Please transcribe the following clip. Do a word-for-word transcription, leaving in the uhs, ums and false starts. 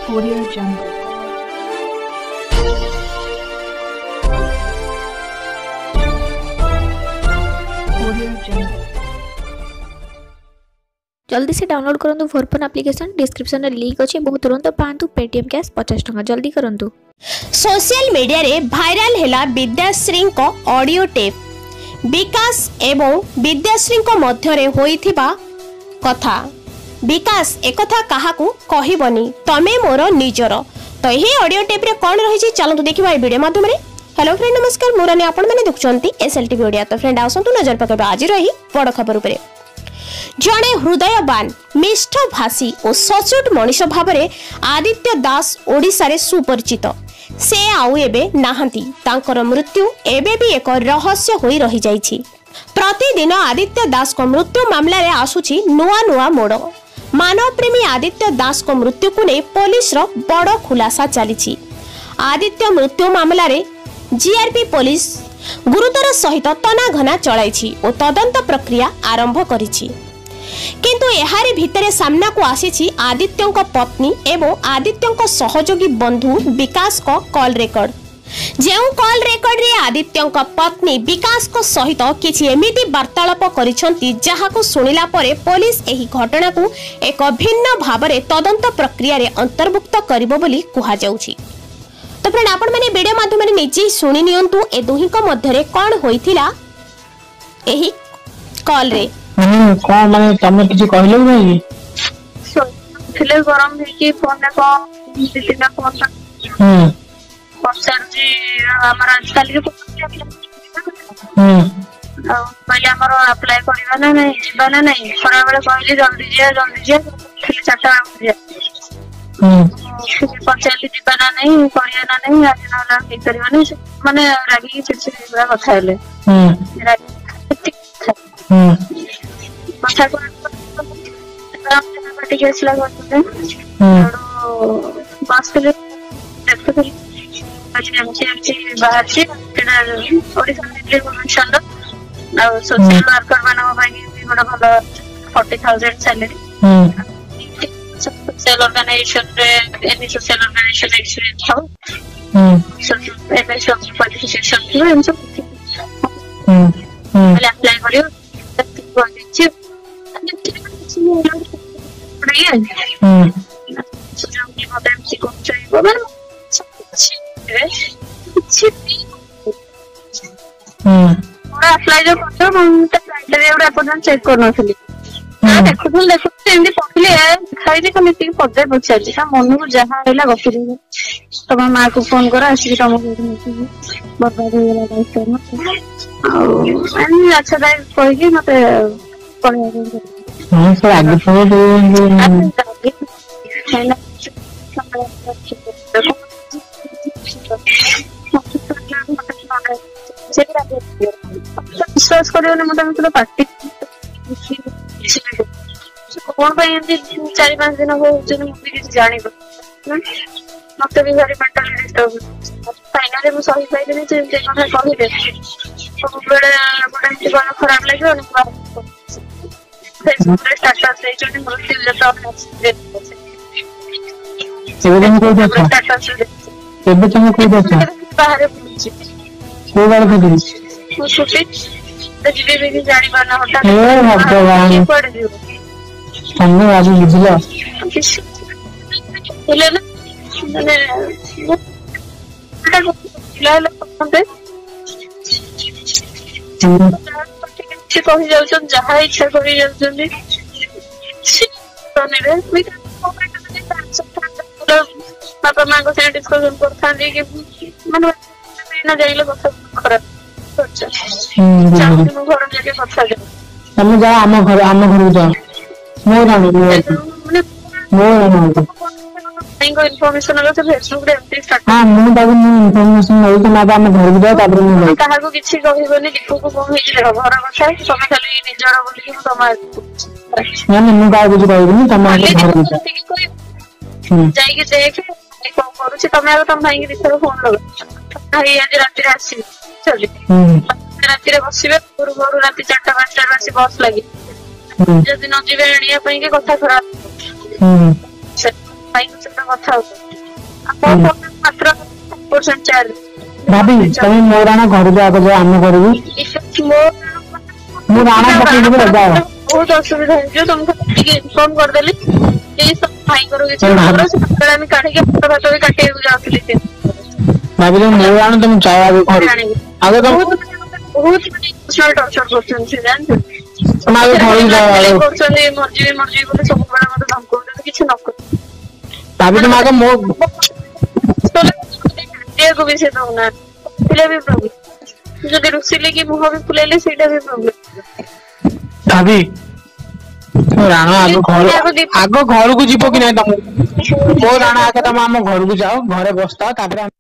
Audio Jungle. Audio Jungle. जल्दी से download करंतु फोरफोन एप्लिकेशन डिस्क्रिप्शन रे लिंक अछि बहुत तुरंत पांतु पेटीएम कैश पचास टका जल्दी करंतु। सोशल मीडिया रे भाइराल हैला विद्याश्री को ऑडियो टेप विकास एवं विद्याश्री को मध्य रे होइथिबा कथा। विकास एकथा काहाकू कहिबनी तमे मोर निजर। तो यही ऑडियो टेप रे कोन रहिछि चलंतु देखिबा ए वीडियो माध्यम रे। हेलो फ्रेंड नमस्कार मोरानी आपण माने देखुचंती एसएलटीवी ओडिया। तो फ्रेंड आसंतु नजर पकेबा आज रही बड़ खबर उपरे। जड़े हृदयवान मिष्ठ भाषी और सचोट मनीष भाव में आदित्य दास ओडिशा रे सुपरिचित। से आउ एबे नाहंती तांकर मृत्यु एबे भी एक रहस्य होई रही जाइछि। प्रतिदिन आदित्य दास को मृत्यु मामला रे आसुछि नुआ नुआ मोड़। मानव प्रेमी आदित्य दास को मृत्यु को नहीं पुलिस रो बड़ खुलासा चली। आदित्य मृत्यु मामला रे जीआरपी पुलिस गुरुतर सहित तनाघना चलाई और तदंत प्रक्रिया आरंभ करिछि। किंतु एहारी भितरे सामना को आसीछि आदित्य पत्नी एवं आदित्य सहयोगी बंधु विकास को कॉल रेकर्ड। जेउ कॉल रेकर्ड रे आदित्य पत्नी विकास को सहित किछि एमिति वार्तालाप करिसंती जहाको सुनिला परे पुलिस एही घटना को एक भिन्न भाबरे तदंत प्रक्रिया रे अंतर्भुक्त करिवो बोली कुहा जाउछि। तो फ्रेंड आपण माने वीडियो माध्यम रे निजे सुनि नियंतु ए दुही को मध्य रे कोन होइथिला एही कॉल रे। माने को माने तमे किछि कहलो नै थिले गरम हे कि फोन ने को दितिना फोन हम पचार जी हमरा काली को हम पहले हमर अप्लाई करबा ना नहीं जीवा ना नहीं खरा बेले कहली जल्दी जे जल्दी जे थिले चारटा जे हम पचार जीवा ना नहीं करिया ना नहीं आज ना ला ठीक करबा नहीं माने रागी चिड़चिड़ बड़ा कथा हेले हम हम कथा को पार्टी केस लगा करते और बस के देखते आज एमसी एमसी बाहर से तेरा ओडिसा मिलिट्री गवर्नमेंट और सोशल वर्कर मानव भाई बड़ा भलो चालीस हज़ार सैलरी हम सोशल ऑर्गेनाइजेशन रे एनी सोशल ऑर्गेनाइजेशन एक्सपीरियंस हो हम सोशल एमएसएम क्वालिफिकेशन हो हम सब हम हम पहले अप्लाई करियो तो अच्छे हम सुजाम की मत एमसी को चाहिए मैंने हम पूरा अप्लाई जो करतो हम तो क्राइटेरिया उडा अपन चेक करनो थली ना देखो तो देखो एंदी पखले खाई दे कमिटी पदे पछाजी का मन को जहां हैला गफिरी तब मां को फोन करा आसी तम को बर्बाद हो गेला दायित्व न आ अनि अच्छा दाय कहि कि मते पढे हां सर आगे फोन दे हैला विश्वास करियो ना मत मतलब पार्टी कौन भाई एमती चार पांच दिन हो जने मुझे किसी जानी पर मत भी भारी मेंटल डिस्टर्ब फाइनली मैं सही पाई नहीं जे कथा कहि दे तो बड़े बड़े एमती बड़ा खराब लगे और फेसबुक रे स्टेटस दे जने मोर दिल जता दे एबे तुम कोइ देखो स्टेटस दे एबे तुम कोइ देखो बाहर पहुंची कोइ बार को वो छुट्टी तो जीवे भी जानी पाना होता हे भगवान पड़ दियो हमने आज बुझला ले ना मैंने वो ला ला पसंद से कहि जाउछन जहा इच्छा करि जाउछन तने रे मी पापा मां को से डिस्कशन करथान कि मन ना जाइले कथा खराब हम चाहू घर जाके कथा दे हम जा हम घर हम घर जा मोर नाम माने मोर नाम इनको इन्फॉर्मेशन अगर से फेसबुक रे एमटी स्टार्ट हां मु बाबू मु इन्फॉर्मेशन नै तो ना हम घर जा तापर मु नै काहा को किछि कहिबोनी दीपू को कोन हेइ देखो घर କଥା तमे खाली निजर बोली कि तमा ना ना मु बाबू जी कहबनी तमा घर जा जाई के देख कोन करू छी तमे आ तम भाई के दिसर फोन लगा भाई आज रात रे आसी चली रात रे बसिबे गुरु गुरु रात चार पाँच टा बसी बस लागि जदि न जीवे एणिया पई के कथा खराब हम से भाई को से कथा हो ଆମ ମାତ୍ର percent ଚାର୍ଜ। ଭାବି ତମେ ମୋ ରାଣ ଘରକୁ ଆଗ ଯାଅ ଆମ ଘରକୁ ମୁଁ ରାଣ ପକେଇଦେବି ଯାଅ। ବହୁତ ଅସୁବିଧା ହେଇଯିବ ତମକୁ ଟିକେ ଇନଫର୍ମ କରିଦେଲି ପ୍ଲିଜ ଭାଇଙ୍କର କିଛି ଖବର ସେତେବେଳେ ଆମେ କାଢିକି ଫଟୋ ଫଟୋ ବି କାଟିବାକୁ ଯାଉଥିଲି ସେ ଭାବିଲେ ମୋ ରାଣ ତମେ ଯାଅ ଆଗ ଘରକୁ ଆଗ ତମ ବହୁତ ଇମୋସନାଲ ଟର୍ଚର କରୁଛନ୍ତି ସେ ଜାଣିଛନ୍ତି ତମେ ଆଗ ଘରକୁ ଯାଅ କରୁଛନ୍ତି ମର୍ଜିବି ମର୍ଜିବି ବୋଲି ସବୁବେଳେ ମତେ ଧମକଉଛନ୍ତି କିଛି ନ କରୁ ଭାବି ତମେ ଆଗ ମୋ କାଟିବାକୁ ବି ସେ ଦଉନାହାନ୍ତି ଥିଲେ ବି ପ୍ରୋବ୍ଲେମ ଯଦି ରୁଷିଲେ କି ମୁହଁ ବି ଫୁଲେଇଲେ ସେଇଟା ବି ପ୍ରୋବ୍ଲେମ। ଭାବି ରାଣ ଆଗ ଘର ଆଗ ଘରକୁ ଯିବ କି ନାଇଁ ତମେ ମୋ ରାଣ ଆଗ ତମେ ଆମ ଘରକୁ ଯାଅ ଘରେ ବସିଥାଅ ତାପରେ